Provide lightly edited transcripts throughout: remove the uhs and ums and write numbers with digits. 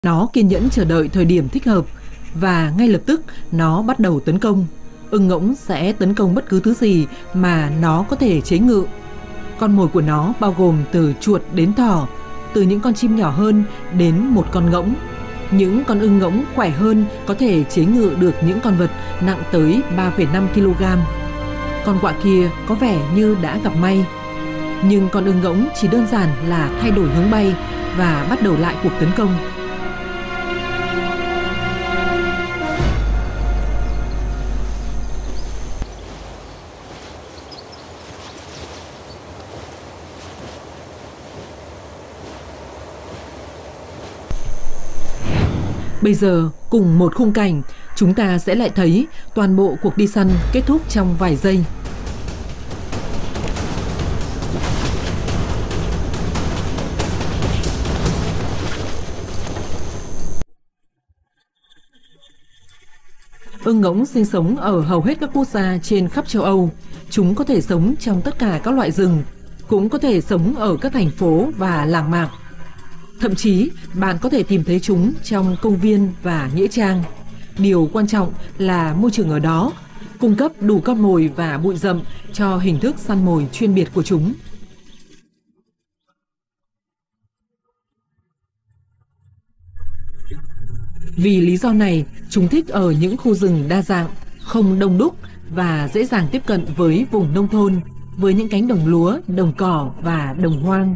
Nó kiên nhẫn chờ đợi thời điểm thích hợp và ngay lập tức nó bắt đầu tấn công. Ưng ngỗng sẽ tấn công bất cứ thứ gì mà nó có thể chế ngự. Con mồi của nó bao gồm từ chuột đến thỏ, từ những con chim nhỏ hơn đến một con ngỗng. Những con ưng ngỗng khỏe hơn có thể chế ngự được những con vật nặng tới 3,5 kg. Con quạ kia có vẻ như đã gặp may. Nhưng con ưng ngỗng chỉ đơn giản là thay đổi hướng bay và bắt đầu lại cuộc tấn công. Bây giờ, cùng một khung cảnh, chúng ta sẽ lại thấy toàn bộ cuộc đi săn kết thúc trong vài giây. Ưng ngỗng sinh sống ở hầu hết các quốc gia trên khắp châu Âu. Chúng có thể sống trong tất cả các loại rừng, cũng có thể sống ở các thành phố và làng mạc. Thậm chí, bạn có thể tìm thấy chúng trong công viên và nghĩa trang. Điều quan trọng là môi trường ở đó cung cấp đủ con mồi và bụi rậm cho hình thức săn mồi chuyên biệt của chúng. Vì lý do này, chúng thích ở những khu rừng đa dạng, không đông đúc và dễ dàng tiếp cận với vùng nông thôn, với những cánh đồng lúa, đồng cỏ và đồng hoang.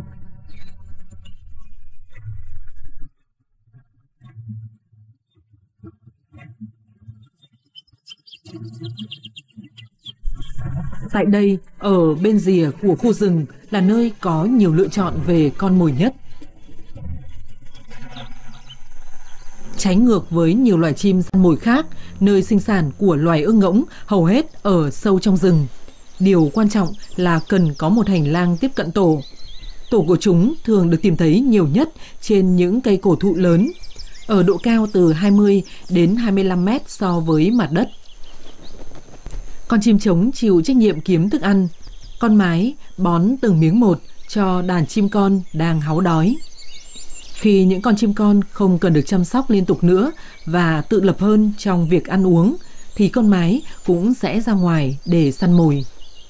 Tại đây, ở bên rìa của khu rừng là nơi có nhiều lựa chọn về con mồi nhất. Trái ngược với nhiều loài chim săn mồi khác, nơi sinh sản của loài ưng ngỗng hầu hết ở sâu trong rừng. Điều quan trọng là cần có một hành lang tiếp cận tổ. Tổ của chúng thường được tìm thấy nhiều nhất trên những cây cổ thụ lớn, ở độ cao từ 20 đến 25 mét so với mặt đất. Con chim trống chịu trách nhiệm kiếm thức ăn, con mái bón từng miếng một cho đàn chim con đang háu đói. Khi những con chim con không cần được chăm sóc liên tục nữa và tự lập hơn trong việc ăn uống, thì con mái cũng sẽ ra ngoài để săn mồi.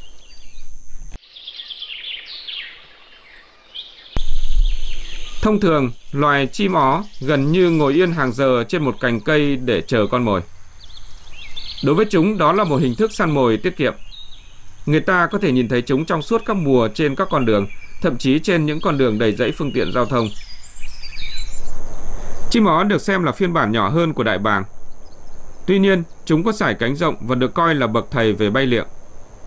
Thông thường, loài chim ó gần như ngồi yên hàng giờ trên một cành cây để chờ con mồi. Đối với chúng, đó là một hình thức săn mồi tiết kiệm. Người ta có thể nhìn thấy chúng trong suốt các mùa trên các con đường, thậm chí trên những con đường đầy rẫy phương tiện giao thông. Chim ó được xem là phiên bản nhỏ hơn của đại bàng. Tuy nhiên, chúng có sải cánh rộng và được coi là bậc thầy về bay liệng.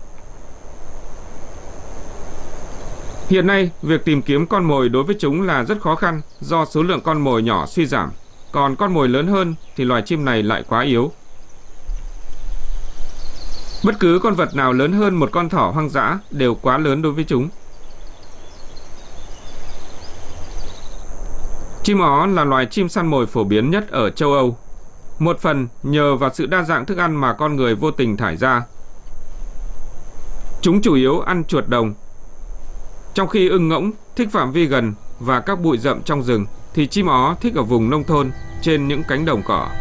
Hiện nay, việc tìm kiếm con mồi đối với chúng là rất khó khăn do số lượng con mồi nhỏ suy giảm, còn con mồi lớn hơn thì loài chim này lại quá yếu. Bất cứ con vật nào lớn hơn một con thỏ hoang dã đều quá lớn đối với chúng. Chim ó là loài chim săn mồi phổ biến nhất ở châu Âu, một phần nhờ vào sự đa dạng thức ăn mà con người vô tình thải ra. Chúng chủ yếu ăn chuột đồng. Trong khi ưng ngỗng thích phạm vi gần và các bụi rậm trong rừng, thì chim ó thích ở vùng nông thôn trên những cánh đồng cỏ.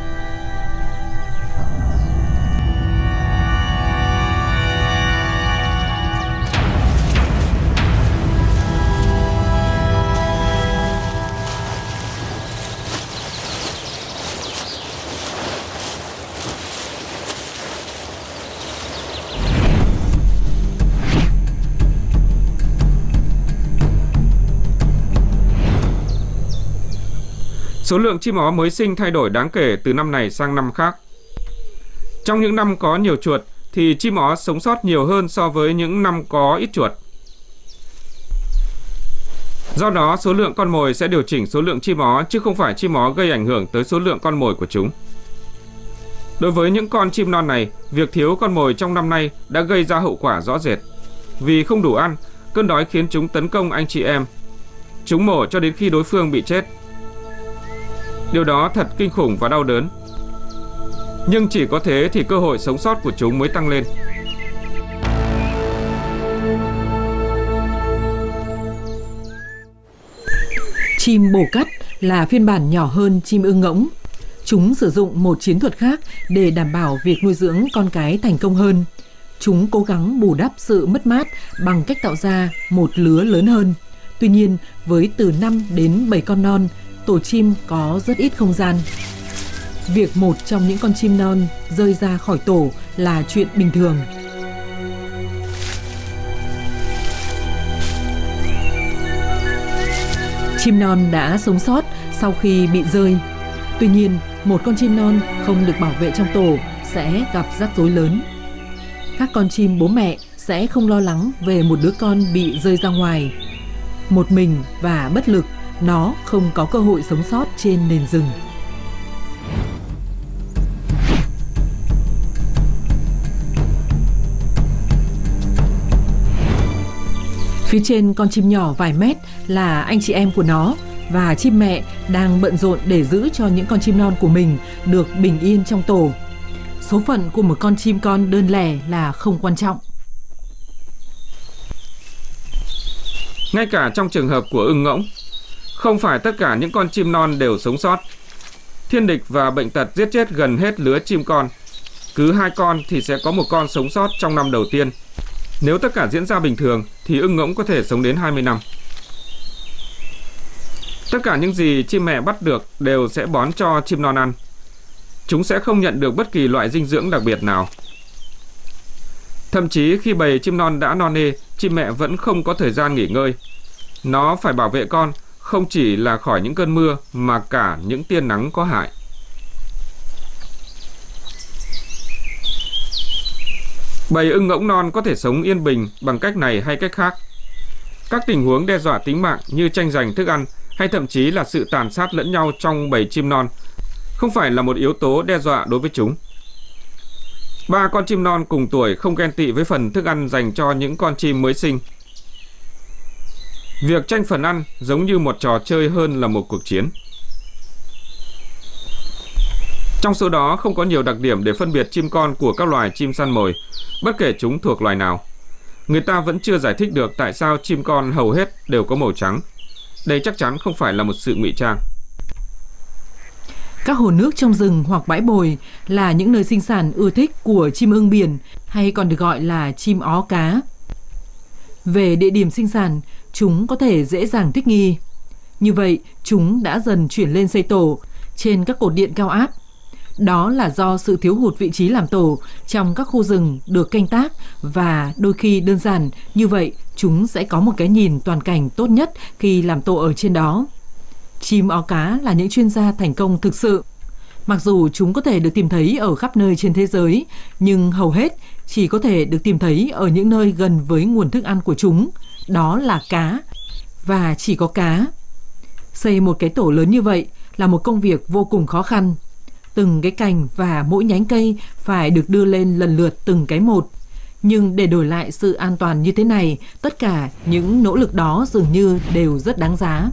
Số lượng chim ó mới sinh thay đổi đáng kể từ năm này sang năm khác. Trong những năm có nhiều chuột thì chim ó sống sót nhiều hơn so với những năm có ít chuột. Do đó, số lượng con mồi sẽ điều chỉnh số lượng chim ó chứ không phải chim ó gây ảnh hưởng tới số lượng con mồi của chúng. Đối với những con chim non này, việc thiếu con mồi trong năm nay đã gây ra hậu quả rõ rệt. Vì không đủ ăn, cơn đói khiến chúng tấn công anh chị em. Chúng mổ cho đến khi đối phương bị chết. Điều đó thật kinh khủng và đau đớn. Nhưng chỉ có thế thì cơ hội sống sót của chúng mới tăng lên. Chim bồ cắt là phiên bản nhỏ hơn chim ưng ngỗng. Chúng sử dụng một chiến thuật khác để đảm bảo việc nuôi dưỡng con cái thành công hơn. Chúng cố gắng bù đắp sự mất mát bằng cách tạo ra một lứa lớn hơn. Tuy nhiên, với từ 5 đến 7 con non, tổ chim có rất ít không gian. Việc một trong những con chim non rơi ra khỏi tổ là chuyện bình thường. Chim non đã sống sót sau khi bị rơi. Tuy nhiên, một con chim non không được bảo vệ trong tổ sẽ gặp rắc rối lớn. Các con chim bố mẹ sẽ không lo lắng về một đứa con bị rơi ra ngoài. Một mình và bất lực, nó không có cơ hội sống sót trên nền rừng. Phía trên con chim nhỏ vài mét là anh chị em của nó, và chim mẹ đang bận rộn để giữ cho những con chim non của mình được bình yên trong tổ. Số phận của một con chim con đơn lẻ là không quan trọng. Ngay cả trong trường hợp của ưng ngỗng, không phải tất cả những con chim non đều sống sót. Thiên địch và bệnh tật giết chết gần hết lứa chim con. Cứ 2 con thì sẽ có một con sống sót trong năm đầu tiên. Nếu tất cả diễn ra bình thường thì ưng ngỗng có thể sống đến 20 năm. Tất cả những gì chim mẹ bắt được đều sẽ bón cho chim non ăn. Chúng sẽ không nhận được bất kỳ loại dinh dưỡng đặc biệt nào. Thậm chí khi bầy chim non đã no nê, chim mẹ vẫn không có thời gian nghỉ ngơi. Nó phải bảo vệ con không chỉ là khỏi những cơn mưa mà cả những tia nắng có hại. Bầy ưng ngỗng non có thể sống yên bình bằng cách này hay cách khác. Các tình huống đe dọa tính mạng như tranh giành thức ăn hay thậm chí là sự tàn sát lẫn nhau trong bầy chim non không phải là một yếu tố đe dọa đối với chúng. 3 con chim non cùng tuổi không ghen tị với phần thức ăn dành cho những con chim mới sinh. Việc tranh phần ăn giống như một trò chơi hơn là một cuộc chiến. Trong số đó không có nhiều đặc điểm để phân biệt chim con của các loài chim săn mồi, bất kể chúng thuộc loài nào. Người ta vẫn chưa giải thích được tại sao chim con hầu hết đều có màu trắng. Đây chắc chắn không phải là một sự ngụy trang. Các hồ nước trong rừng hoặc bãi bồi là những nơi sinh sản ưa thích của chim ưng biển, hay còn được gọi là chim ó cá. Về địa điểm sinh sản, chúng có thể dễ dàng thích nghi. Như vậy, chúng đã dần chuyển lên xây tổ trên các cột điện cao áp. Đó là do sự thiếu hụt vị trí làm tổ trong các khu rừng được canh tác, và đôi khi đơn giản như vậy chúng sẽ có một cái nhìn toàn cảnh tốt nhất khi làm tổ ở trên đó. Chim ó cá là những chuyên gia thành công thực sự. Mặc dù chúng có thể được tìm thấy ở khắp nơi trên thế giới, nhưng hầu hết chỉ có thể được tìm thấy ở những nơi gần với nguồn thức ăn của chúng, đó là cá, và chỉ có cá. Xây một cái tổ lớn như vậy là một công việc vô cùng khó khăn. Từng cái cành và mỗi nhánh cây phải được đưa lên lần lượt từng cái một. Nhưng để đổi lại sự an toàn như thế này, tất cả những nỗ lực đó dường như đều rất đáng giá.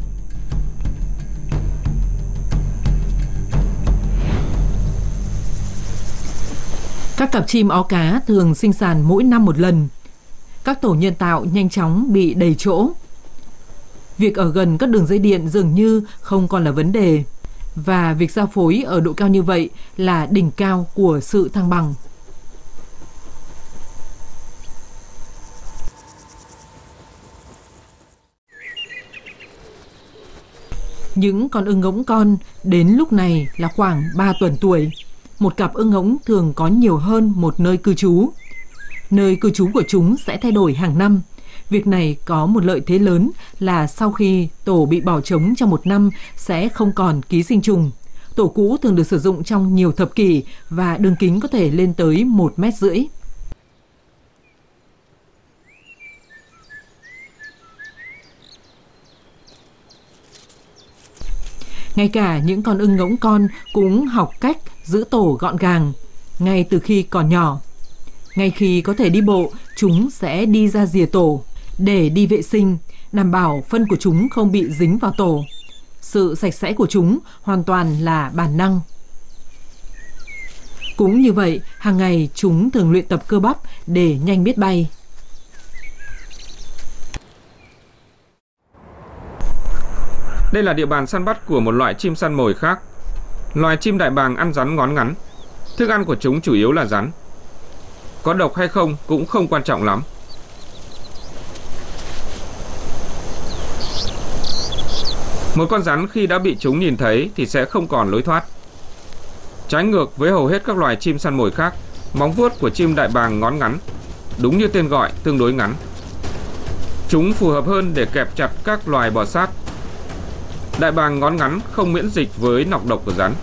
Các cặp chim ó cá thường sinh sản mỗi năm một lần. Các tổ nhân tạo nhanh chóng bị đầy chỗ. Việc ở gần các đường dây điện dường như không còn là vấn đề. Và việc giao phối ở độ cao như vậy là đỉnh cao của sự thăng bằng. Những con ưng ngỗng con đến lúc này là khoảng 3 tuần tuổi. Một cặp ưng ngỗng thường có nhiều hơn một nơi cư trú. Nơi cư trú của chúng sẽ thay đổi hàng năm. Việc này có một lợi thế lớn là sau khi tổ bị bỏ trống trong một năm sẽ không còn ký sinh trùng. Tổ cũ thường được sử dụng trong nhiều thập kỷ và đường kính có thể lên tới 1,5 mét. Ngay cả những con ưng ngỗng con cũng học cách giữ tổ gọn gàng ngay từ khi còn nhỏ. Ngay khi có thể đi bộ, chúng sẽ đi ra rìa tổ để đi vệ sinh, đảm bảo phân của chúng không bị dính vào tổ. Sự sạch sẽ của chúng hoàn toàn là bản năng. Cũng như vậy, hàng ngày chúng thường luyện tập cơ bắp để nhanh biết bay. Đây là địa bàn săn bắt của một loại chim săn mồi khác. Loài chim đại bàng ăn rắn ngón ngắn. Thức ăn của chúng chủ yếu là rắn. Có độc hay không cũng không quan trọng lắm. Một con rắn khi đã bị chúng nhìn thấy thì sẽ không còn lối thoát. Trái ngược với hầu hết các loài chim săn mồi khác, móng vuốt của chim đại bàng ngón ngắn, đúng như tên gọi, tương đối ngắn. Chúng phù hợp hơn để kẹp chặt các loài bò sát. Đại bàng ngón ngắn không miễn dịch với nọc độc của rắn.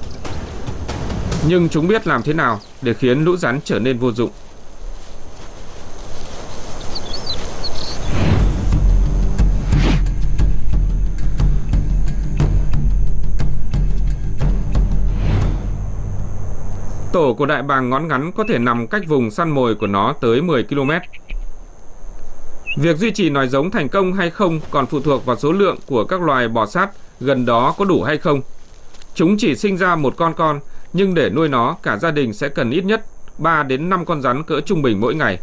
Nhưng chúng biết làm thế nào để khiến lũ rắn trở nên vô dụng. Tổ của đại bàng ngón ngắn có thể nằm cách vùng săn mồi của nó tới 10 km. Việc duy trì nòi giống thành công hay không còn phụ thuộc vào số lượng của các loài bò sát gần đó có đủ hay không. Chúng chỉ sinh ra một con, nhưng để nuôi nó, cả gia đình sẽ cần ít nhất 3 đến 5 con rắn cỡ trung bình mỗi ngày.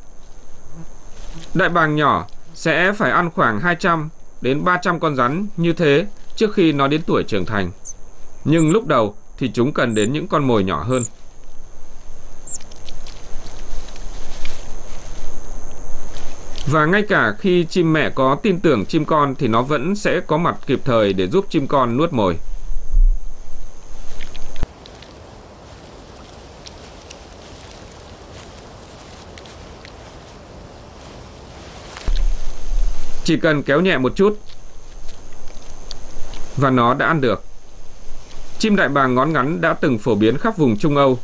Đại bàng nhỏ sẽ phải ăn khoảng 200 đến 300 con rắn như thế trước khi nó đến tuổi trưởng thành. Nhưng lúc đầu thì chúng cần đến những con mồi nhỏ hơn. Và ngay cả khi chim mẹ có tin tưởng chim con thì nó vẫn sẽ có mặt kịp thời để giúp chim con nuốt mồi. Chỉ cần kéo nhẹ một chút và nó đã ăn được. Chim đại bàng ngón ngắn đã từng phổ biến khắp vùng Trung Âu.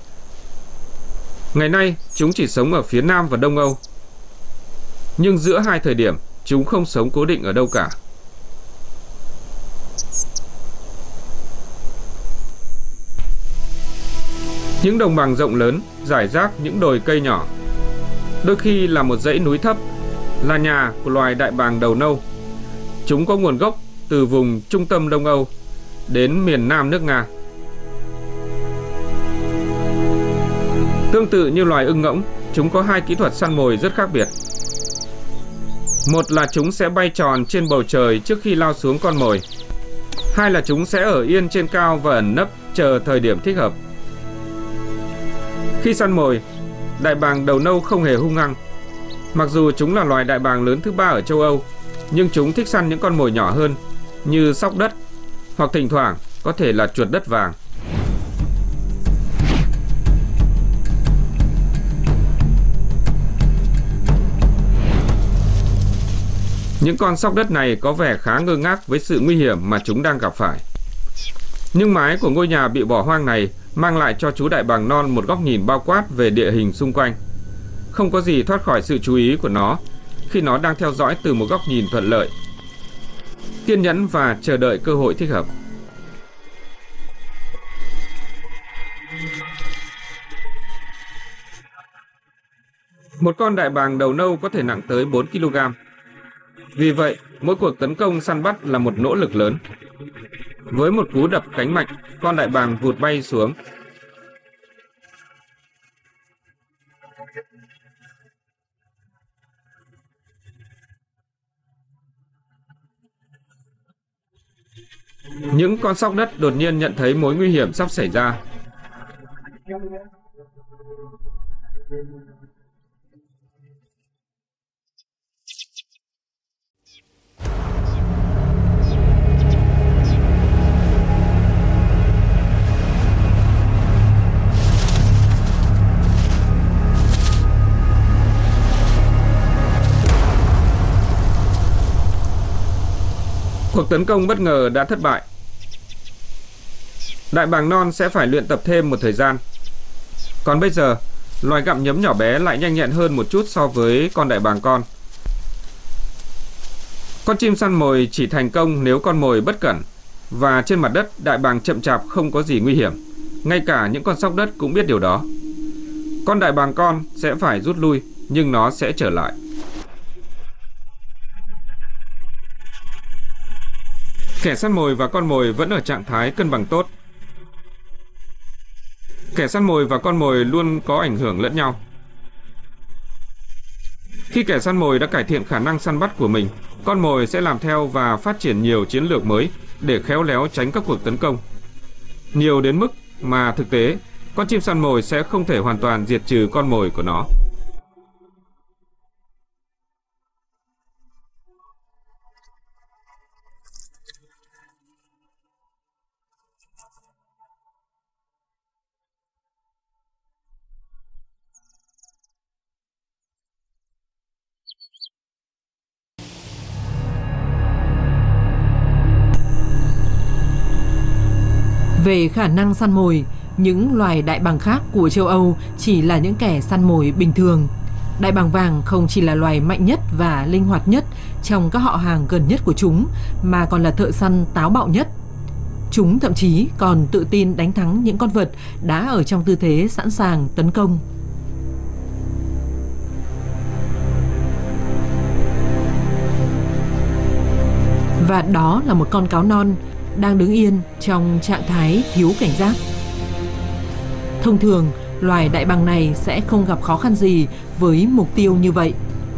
Ngày nay, chúng chỉ sống ở phía Nam và Đông Âu. Nhưng giữa hai thời điểm, chúng không sống cố định ở đâu cả. Những đồng bằng rộng lớn, rải rác những đồi cây nhỏ, đôi khi là một dãy núi thấp, là nhà của loài đại bàng đầu nâu. Chúng có nguồn gốc từ vùng trung tâm Đông Âu đến miền Nam nước Nga. Tương tự như loài ưng ngỗng, chúng có hai kỹ thuật săn mồi rất khác biệt. Một là chúng sẽ bay tròn trên bầu trời trước khi lao xuống con mồi. Hai là chúng sẽ ở yên trên cao và ẩn nấp chờ thời điểm thích hợp. Khi săn mồi, đại bàng đầu nâu không hề hung hăng. Mặc dù chúng là loài đại bàng lớn thứ 3 ở châu Âu, nhưng chúng thích săn những con mồi nhỏ hơn như sóc đất hoặc thỉnh thoảng có thể là chuột đất vàng. Những con sóc đất này có vẻ khá ngơ ngác với sự nguy hiểm mà chúng đang gặp phải. Nhưng mái của ngôi nhà bị bỏ hoang này mang lại cho chú đại bàng non một góc nhìn bao quát về địa hình xung quanh. Không có gì thoát khỏi sự chú ý của nó khi nó đang theo dõi từ một góc nhìn thuận lợi, kiên nhẫn và chờ đợi cơ hội thích hợp. Một con đại bàng đầu nâu có thể nặng tới 4 kg. Vì vậy, mỗi cuộc tấn công săn bắt là một nỗ lực lớn. Với một cú đập cánh mạnh, con đại bàng vụt bay xuống. Những con sóc đất đột nhiên nhận thấy mối nguy hiểm sắp xảy ra. Cuộc tấn công bất ngờ đã thất bại. Đại bàng non sẽ phải luyện tập thêm một thời gian. Còn bây giờ, loài gặm nhấm nhỏ bé lại nhanh nhẹn hơn một chút so với con đại bàng con. Con chim săn mồi chỉ thành công nếu con mồi bất cẩn, và trên mặt đất đại bàng chậm chạp không có gì nguy hiểm. Ngay cả những con sóc đất cũng biết điều đó. Con đại bàng con sẽ phải rút lui, nhưng nó sẽ trở lại. Kẻ săn mồi và con mồi vẫn ở trạng thái cân bằng tốt. Kẻ săn mồi và con mồi luôn có ảnh hưởng lẫn nhau. Khi kẻ săn mồi đã cải thiện khả năng săn bắt của mình, con mồi sẽ làm theo và phát triển nhiều chiến lược mới để khéo léo tránh các cuộc tấn công. Nhiều đến mức mà thực tế, con chim săn mồi sẽ không thể hoàn toàn diệt trừ con mồi của nó. Về khả năng săn mồi, những loài đại bàng khác của châu Âu chỉ là những kẻ săn mồi bình thường. Đại bàng vàng không chỉ là loài mạnh nhất và linh hoạt nhất trong các họ hàng gần nhất của chúng, mà còn là thợ săn táo bạo nhất. Chúng thậm chí còn tự tin đánh thắng những con vật đã ở trong tư thế sẵn sàng tấn công. Và đó là một con cáo non đang đứng yên trong trạng thái thiếu cảnh giác. Thông thường, loài đại bàng này sẽ không gặp khó khăn gì với mục tiêu như vậy.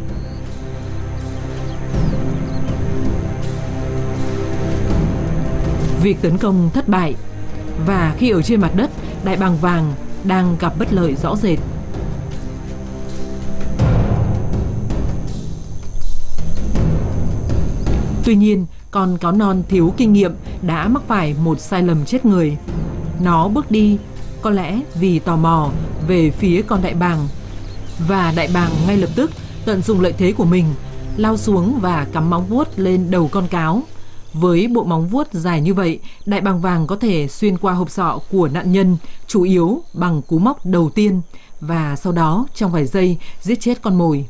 Việc tấn công thất bại, và khi ở trên mặt đất, đại bàng vàng đang gặp bất lợi rõ rệt. Tuy nhiên, con cáo non thiếu kinh nghiệm đã mắc phải một sai lầm chết người. Nó bước đi, có lẽ vì tò mò, về phía con đại bàng. Và đại bàng ngay lập tức tận dụng lợi thế của mình, lao xuống và cắm móng vuốt lên đầu con cáo. Với bộ móng vuốt dài như vậy, đại bàng vàng có thể xuyên qua hộp sọ của nạn nhân, chủ yếu bằng cú móc đầu tiên, và sau đó trong vài giây giết chết con mồi.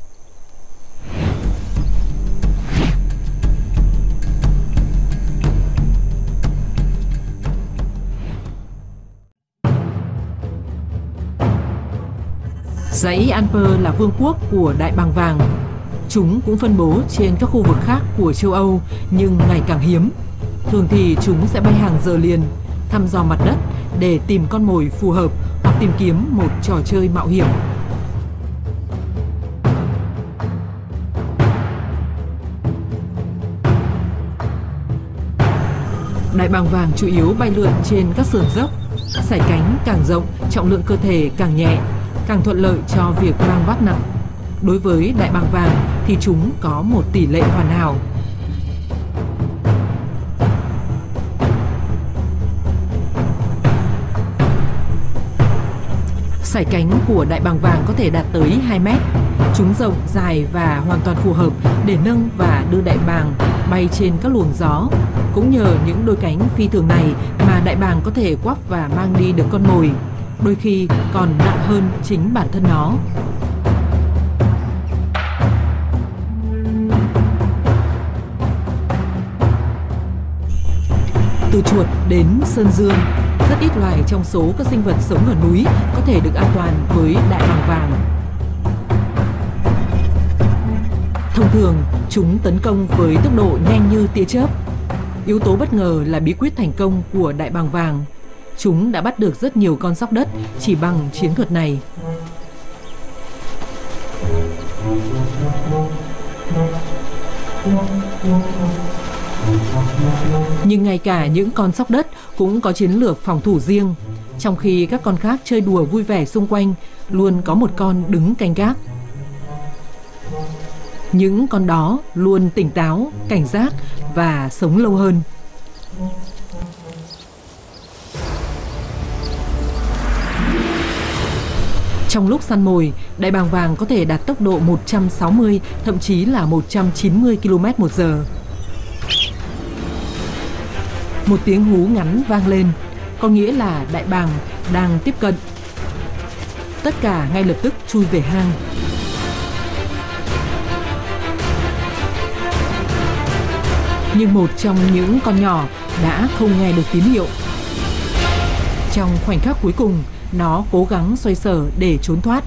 Dãy Alper là vương quốc của đại bàng vàng. Chúng cũng phân bố trên các khu vực khác của châu Âu nhưng ngày càng hiếm. Thường thì chúng sẽ bay hàng giờ liền, thăm dò mặt đất để tìm con mồi phù hợp hoặc tìm kiếm một trò chơi mạo hiểm. Đại bàng vàng chủ yếu bay lượn trên các sườn dốc. Sải cánh càng rộng, trọng lượng cơ thể càng nhẹ, càng thuận lợi cho việc mang vác nặng. Đối với đại bàng vàng thì chúng có một tỷ lệ hoàn hảo. Sải cánh của đại bàng vàng có thể đạt tới 2 mét. Chúng rộng, dài và hoàn toàn phù hợp để nâng và đưa đại bàng bay trên các luồng gió. Cũng nhờ những đôi cánh phi thường này mà đại bàng có thể quắp và mang đi được con mồi, đôi khi còn nặng hơn chính bản thân nó. Từ chuột đến sơn dương, rất ít loài trong số các sinh vật sống ở núi có thể được an toàn với đại bàng vàng. Thông thường, chúng tấn công với tốc độ nhanh như tia chớp. Yếu tố bất ngờ là bí quyết thành công của đại bàng vàng. Chúng đã bắt được rất nhiều con sóc đất chỉ bằng chiến thuật này. Nhưng ngay cả những con sóc đất cũng có chiến lược phòng thủ riêng. Trong khi các con khác chơi đùa vui vẻ xung quanh, luôn có một con đứng canh gác. Những con đó luôn tỉnh táo, cảnh giác và sống lâu hơn. Trong lúc săn mồi, đại bàng vàng có thể đạt tốc độ 160, thậm chí là 190 km/h. Một tiếng hú ngắn vang lên, có nghĩa là đại bàng đang tiếp cận. Tất cả ngay lập tức chui về hang. Nhưng một trong những con nhỏ đã không nghe được tín hiệu. Trong khoảnh khắc cuối cùng, nó cố gắng xoay sở để trốn thoát.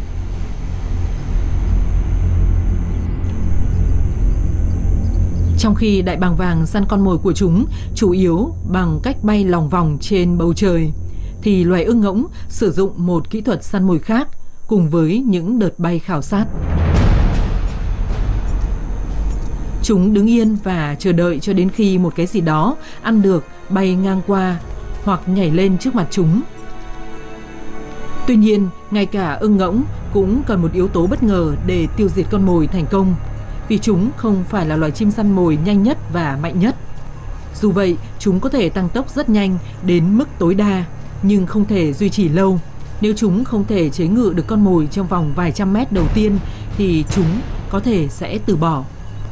Trong khi đại bàng vàng săn con mồi của chúng chủ yếu bằng cách bay lòng vòng trên bầu trời, thì loài ưng ngỗng sử dụng một kỹ thuật săn mồi khác cùng với những đợt bay khảo sát. Chúng đứng yên và chờ đợi cho đến khi một cái gì đó ăn được bay ngang qua hoặc nhảy lên trước mặt chúng. Tuy nhiên, ngay cả ưng ngỗng cũng cần một yếu tố bất ngờ để tiêu diệt con mồi thành công, vì chúng không phải là loài chim săn mồi nhanh nhất và mạnh nhất. Dù vậy, chúng có thể tăng tốc rất nhanh đến mức tối đa, nhưng không thể duy trì lâu. Nếu chúng không thể chế ngự được con mồi trong vòng vài trăm mét đầu tiên, thì chúng có thể sẽ từ bỏ.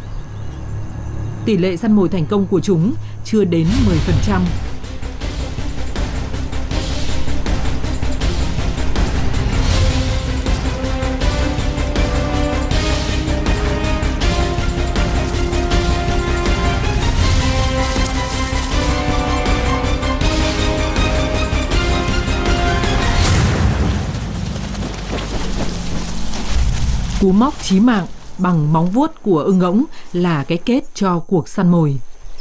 Tỷ lệ săn mồi thành công của chúng chưa đến 10%. Cú móc chí mạng bằng móng vuốt của ưng ngỗng là cái kết cho cuộc săn mồi.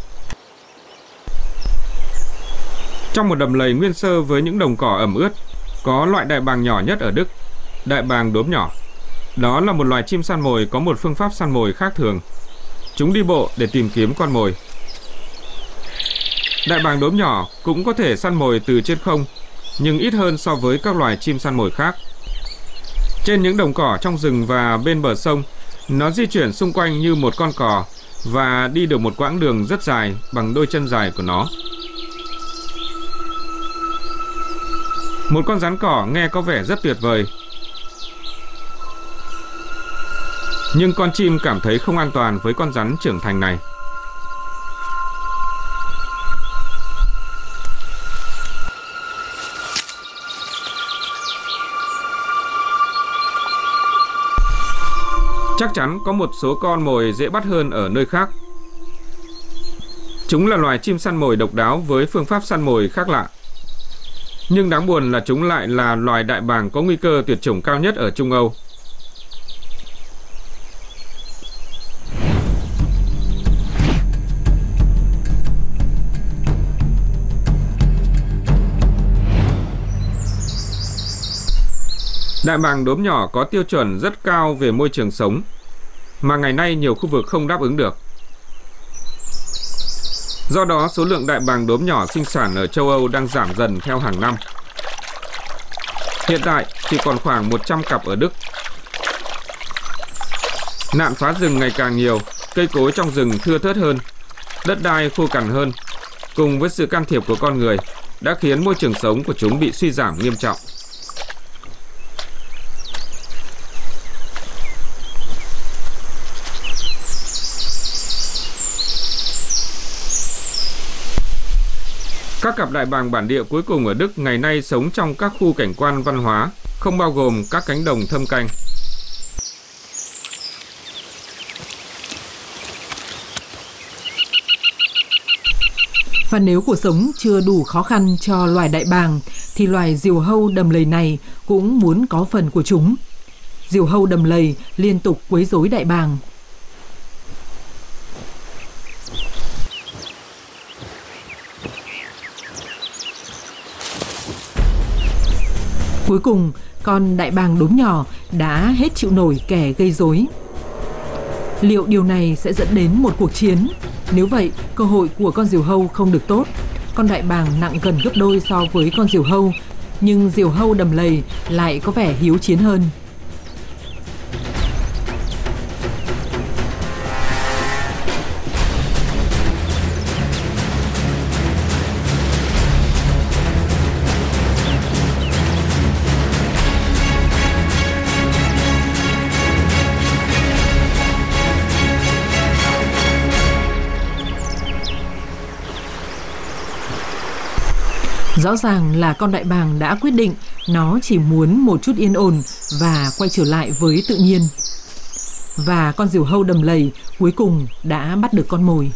Trong một đầm lầy nguyên sơ với những đồng cỏ ẩm ướt, có loại đại bàng nhỏ nhất ở Đức, đại bàng đốm nhỏ. Đó là một loài chim săn mồi có một phương pháp săn mồi khác thường. Chúng đi bộ để tìm kiếm con mồi. Đại bàng đốm nhỏ cũng có thể săn mồi từ trên không, nhưng ít hơn so với các loài chim săn mồi khác. Trên những đồng cỏ trong rừng và bên bờ sông, nó di chuyển xung quanh như một con cò và đi được một quãng đường rất dài bằng đôi chân dài của nó. Một con rắn cỏ nghe có vẻ rất tuyệt vời. Nhưng con chim cảm thấy không an toàn với con rắn trưởng thành này. Chắc chắn có một số con mồi dễ bắt hơn ở nơi khác. Chúng là loài chim săn mồi độc đáo với phương pháp săn mồi khác lạ. Nhưng đáng buồn là chúng lại là loài đại bàng có nguy cơ tuyệt chủng cao nhất ở Trung Âu. Đại bàng đốm nhỏ có tiêu chuẩn rất cao về môi trường sống, mà ngày nay nhiều khu vực không đáp ứng được. Do đó, số lượng đại bàng đốm nhỏ sinh sản ở châu Âu đang giảm dần theo hàng năm. Hiện tại chỉ còn khoảng 100 cặp ở Đức. Nạn phá rừng ngày càng nhiều, cây cối trong rừng thưa thớt hơn, đất đai khô cằn hơn, cùng với sự can thiệp của con người đã khiến môi trường sống của chúng bị suy giảm nghiêm trọng. Các cặp đại bàng bản địa cuối cùng ở Đức ngày nay sống trong các khu cảnh quan văn hóa, không bao gồm các cánh đồng thâm canh. Và nếu cuộc sống chưa đủ khó khăn cho loài đại bàng, thì loài diều hâu đầm lầy này cũng muốn có phần của chúng. Diều hâu đầm lầy liên tục quấy rối đại bàng. Cuối cùng, con đại bàng đốm nhỏ đã hết chịu nổi kẻ gây rối. Liệu điều này sẽ dẫn đến một cuộc chiến? Nếu vậy, cơ hội của con diều hâu không được tốt. Con đại bàng nặng gần gấp đôi so với con diều hâu, nhưng diều hâu đầm lầy lại có vẻ hiếu chiến hơn. Rõ ràng là con đại bàng đã quyết định nó chỉ muốn một chút yên ổn và quay trở lại với tự nhiên. Và con diều hâu đầm lầy cuối cùng đã bắt được con mồi.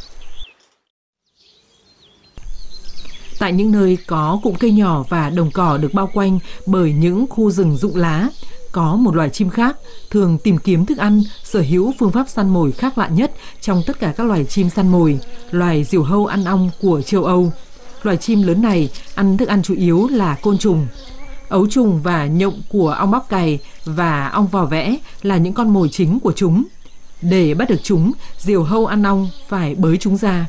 Tại những nơi có cụm cây nhỏ và đồng cỏ được bao quanh bởi những khu rừng rụng lá, có một loài chim khác thường tìm kiếm thức ăn, sở hữu phương pháp săn mồi khác lạ nhất trong tất cả các loài chim săn mồi, loài diều hâu ăn ong của châu Âu. Loài chim lớn này ăn thức ăn chủ yếu là côn trùng. Ấu trùng và nhộng của ong bắp cày và ong vò vẽ là những con mồi chính của chúng. Để bắt được chúng, diều hâu ăn ong phải bới chúng ra.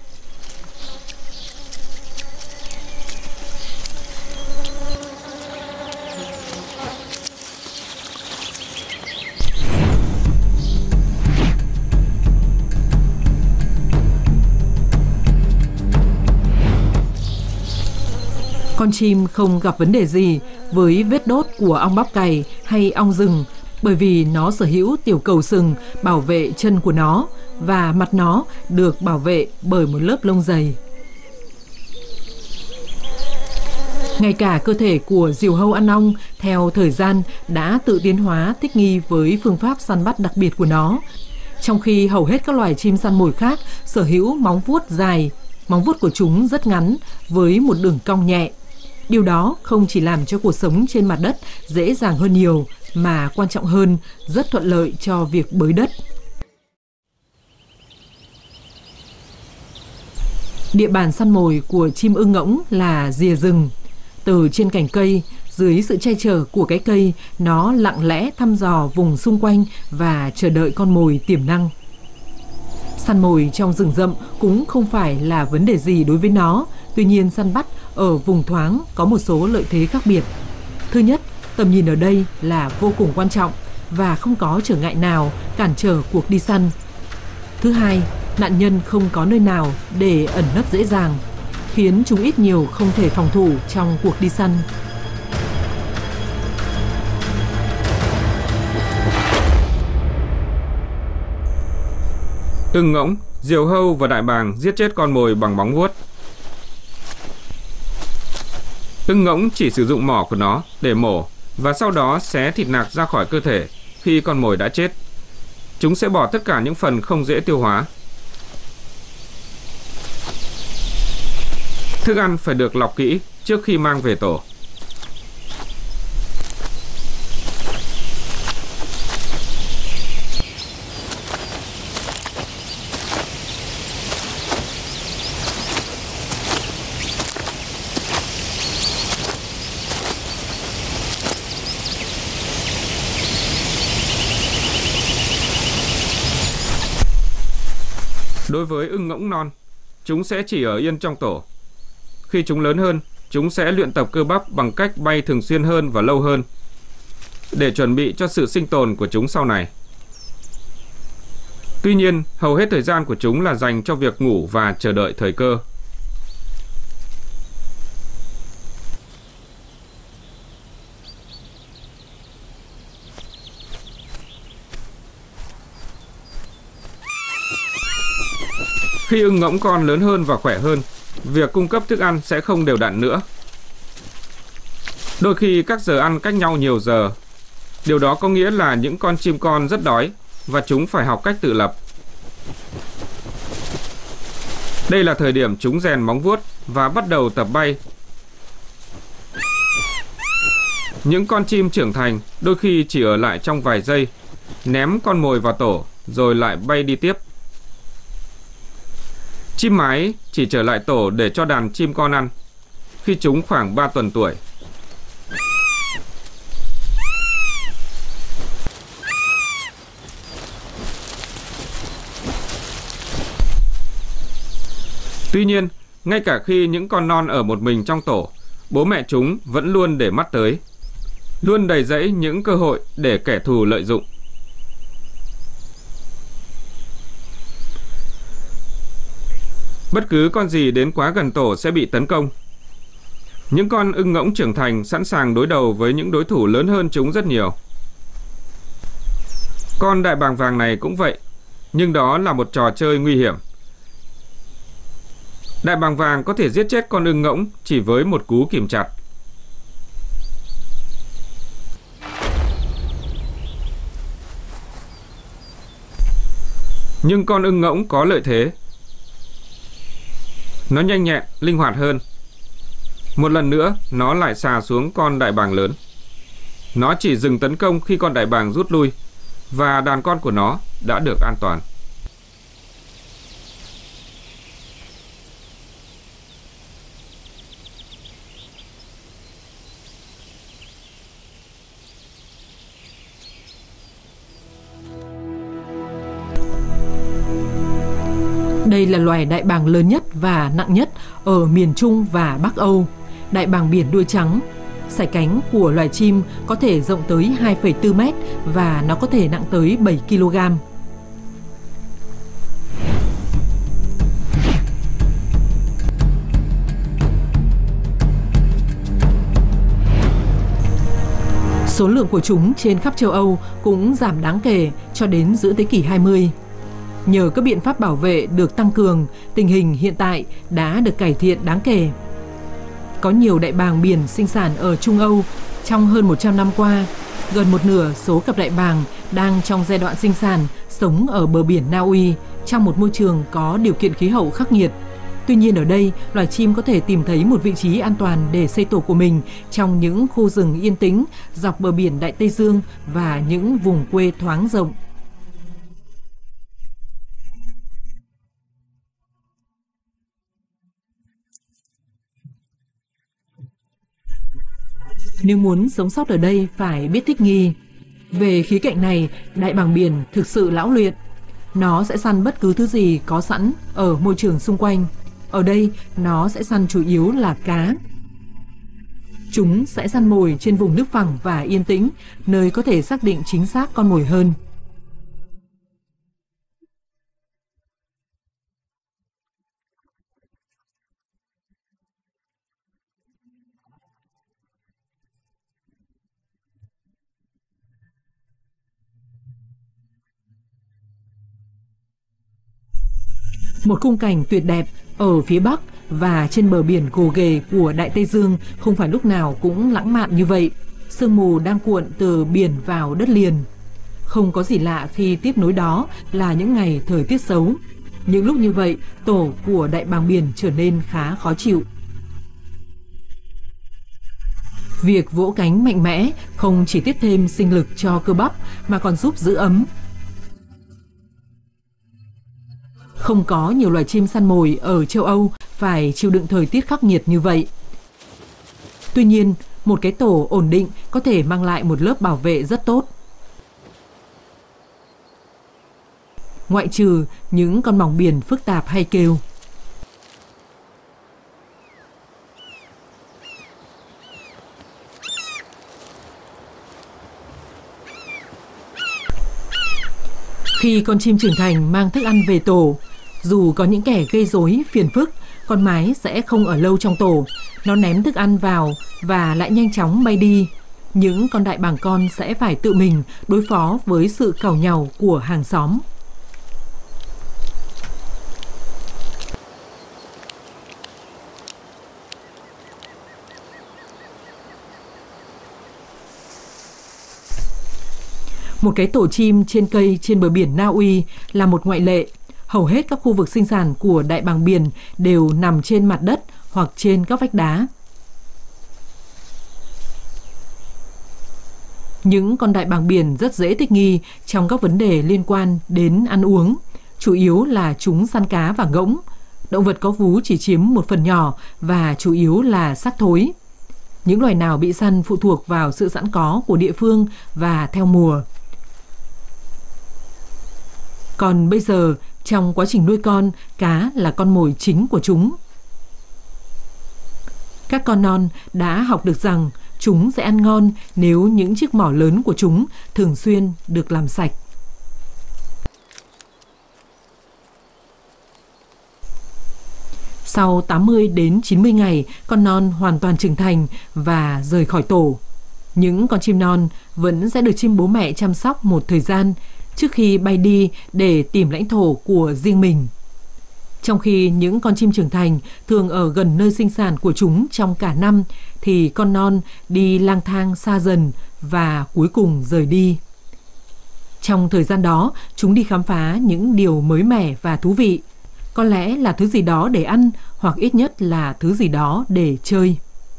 Con chim không gặp vấn đề gì với vết đốt của ong bắp cày hay ong rừng, bởi vì nó sở hữu tiểu cầu sừng bảo vệ chân của nó và mặt nó được bảo vệ bởi một lớp lông dày. Ngay cả cơ thể của diều hâu ăn ong theo thời gian đã tự tiến hóa thích nghi với phương pháp săn bắt đặc biệt của nó, trong khi hầu hết các loài chim săn mồi khác sở hữu móng vuốt dài. Móng vuốt của chúng rất ngắn với một đường cong nhẹ. Điều đó không chỉ làm cho cuộc sống trên mặt đất dễ dàng hơn nhiều, mà quan trọng hơn, rất thuận lợi cho việc bới đất. Địa bàn săn mồi của chim ưng ngỗng là rìa rừng. Từ trên cành cây, dưới sự che chở của cái cây, nó lặng lẽ thăm dò vùng xung quanh và chờ đợi con mồi tiềm năng. Săn mồi trong rừng rậm cũng không phải là vấn đề gì đối với nó. Tuy nhiên, săn bắt ở vùng thoáng có một số lợi thế khác biệt. Thứ nhất, tầm nhìn ở đây là vô cùng quan trọng và không có trở ngại nào cản trở cuộc đi săn. Thứ hai, nạn nhân không có nơi nào để ẩn nấp dễ dàng, khiến chúng ít nhiều không thể phòng thủ trong cuộc đi săn. Ưng ngỗng, diều hâu và đại bàng giết chết con mồi bằng móng vuốt. Ưng ngỗng chỉ sử dụng mỏ của nó để mổ và sau đó xé thịt nạc ra khỏi cơ thể khi con mồi đã chết. Chúng sẽ bỏ tất cả những phần không dễ tiêu hóa. Thức ăn phải được lọc kỹ trước khi mang về tổ. Đối với ưng ngỗng non, chúng sẽ chỉ ở yên trong tổ. Khi chúng lớn hơn, chúng sẽ luyện tập cơ bắp bằng cách bay thường xuyên hơn và lâu hơn, để chuẩn bị cho sự sinh tồn của chúng sau này. Tuy nhiên, hầu hết thời gian của chúng là dành cho việc ngủ và chờ đợi thời cơ. Khi ưng ngỗng con lớn hơn và khỏe hơn, việc cung cấp thức ăn sẽ không đều đặn nữa. Đôi khi các giờ ăn cách nhau nhiều giờ. Điều đó có nghĩa là những con chim con rất đói và chúng phải học cách tự lập. Đây là thời điểm chúng rèn móng vuốt và bắt đầu tập bay. Những con chim trưởng thành đôi khi chỉ ở lại trong vài giây, ném con mồi vào tổ rồi lại bay đi tiếp. Chim mái chỉ trở lại tổ để cho đàn chim con ăn khi chúng khoảng 3 tuần tuổi. Tuy nhiên, ngay cả khi những con non ở một mình trong tổ, bố mẹ chúng vẫn luôn để mắt tới, luôn đầy rẫy những cơ hội để kẻ thù lợi dụng. Bất cứ con gì đến quá gần tổ sẽ bị tấn công. Những con ưng ngỗng trưởng thành sẵn sàng đối đầu với những đối thủ lớn hơn chúng rất nhiều. Con đại bàng vàng này cũng vậy, nhưng đó là một trò chơi nguy hiểm. Đại bàng vàng có thể giết chết con ưng ngỗng chỉ với một cú kìm chặt. Nhưng con ưng ngỗng có lợi thế. Nó nhanh nhẹn, linh hoạt hơn. Một lần nữa, nó lại xà xuống con đại bàng lớn. Nó chỉ dừng tấn công khi con đại bàng rút lui, và đàn con của nó đã được an toàn. Đây là loài đại bàng lớn nhất và nặng nhất ở miền Trung và Bắc Âu. Đại bàng biển đuôi trắng. Sải cánh của loài chim có thể rộng tới 2,4 mét và nó có thể nặng tới 7 kg. Số lượng của chúng trên khắp châu Âu cũng giảm đáng kể cho đến giữa thế kỷ 20. Nhờ các biện pháp bảo vệ được tăng cường, tình hình hiện tại đã được cải thiện đáng kể. Có nhiều đại bàng biển sinh sản ở Trung Âu. Trong hơn 100 năm qua, gần một nửa số cặp đại bàng đang trong giai đoạn sinh sản sống ở bờ biển Na Uy trong một môi trường có điều kiện khí hậu khắc nghiệt. Tuy nhiên ở đây, loài chim có thể tìm thấy một vị trí an toàn để xây tổ của mình trong những khu rừng yên tĩnh dọc bờ biển Đại Tây Dương và những vùng quê thoáng rộng. Nếu muốn sống sót ở đây phải biết thích nghi. Về khía cạnh này, đại bàng biển thực sự lão luyện. Nó sẽ săn bất cứ thứ gì có sẵn ở môi trường xung quanh. Ở đây, nó sẽ săn chủ yếu là cá. Chúng sẽ săn mồi trên vùng nước phẳng và yên tĩnh, nơi có thể xác định chính xác con mồi hơn. Một khung cảnh tuyệt đẹp ở phía Bắc và trên bờ biển gồ ghề của Đại Tây Dương không phải lúc nào cũng lãng mạn như vậy. Sương mù đang cuộn từ biển vào đất liền. Không có gì lạ khi tiếp nối đó là những ngày thời tiết xấu. Những lúc như vậy, tổ của đại bàng biển trở nên khá khó chịu. Việc vỗ cánh mạnh mẽ không chỉ tiếp thêm sinh lực cho cơ bắp mà còn giúp giữ ấm. Không có nhiều loài chim săn mồi ở châu Âu phải chịu đựng thời tiết khắc nghiệt như vậy. Tuy nhiên, một cái tổ ổn định có thể mang lại một lớp bảo vệ rất tốt. Ngoại trừ những con mòng biển phức tạp hay kêu. Khi con chim trưởng thành mang thức ăn về tổ, dù có những kẻ gây rối phiền phức, con mái sẽ không ở lâu trong tổ. Nó ném thức ăn vào và lại nhanh chóng bay đi. Những con đại bàng con sẽ phải tự mình đối phó với sự càu nhàu của hàng xóm. Một cái tổ chim trên cây trên bờ biển Na Uy là một ngoại lệ. Hầu hết các khu vực sinh sản của đại bàng biển đều nằm trên mặt đất hoặc trên các vách đá. Những con đại bàng biển rất dễ thích nghi trong các vấn đề liên quan đến ăn uống. Chủ yếu là chúng săn cá và ngỗng. Động vật có vú chỉ chiếm một phần nhỏ và chủ yếu là xác thối. Những loài nào bị săn phụ thuộc vào sự sẵn có của địa phương và theo mùa. Còn bây giờ, trong quá trình nuôi con, cá là con mồi chính của chúng. Các con non đã học được rằng chúng sẽ ăn ngon nếu những chiếc mỏ lớn của chúng thường xuyên được làm sạch. Sau 80 đến 90 ngày, con non hoàn toàn trưởng thành và rời khỏi tổ. Những con chim non vẫn sẽ được chim bố mẹ chăm sóc một thời gian trước khi bay đi để tìm lãnh thổ của riêng mình. Trong khi những con chim trưởng thành thường ở gần nơi sinh sản của chúng trong cả năm, thì con non đi lang thang xa dần và cuối cùng rời đi. Trong thời gian đó, chúng đi khám phá những điều mới mẻ và thú vị. Có lẽ là thứ gì đó để ăn, hoặc ít nhất là thứ gì đó để chơi.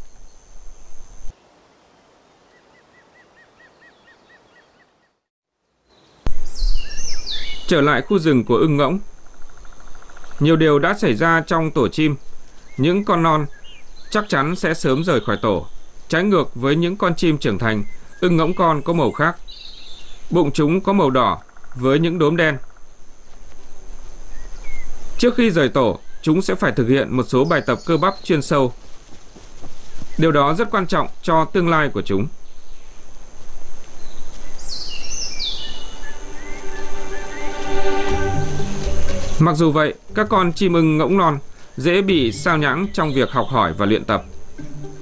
Trở lại khu rừng của ưng ngỗng. Nhiều điều đã xảy ra trong tổ chim. Những con non chắc chắn sẽ sớm rời khỏi tổ. Trái ngược với những con chim trưởng thành, ưng ngỗng con có màu khác. Bụng chúng có màu đỏ với những đốm đen. Trước khi rời tổ, chúng sẽ phải thực hiện một số bài tập cơ bắp chuyên sâu. Điều đó rất quan trọng cho tương lai của chúng. Mặc dù vậy, các con chim ưng ngỗng non dễ bị sao nhãng trong việc học hỏi và luyện tập.